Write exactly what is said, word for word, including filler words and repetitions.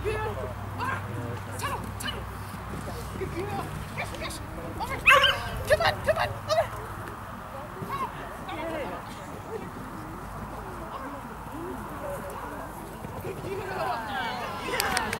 Good girl. Ah, tunnel, tunnel. Good girl. Yes, yes. Over. Ah, come on, come on. Over.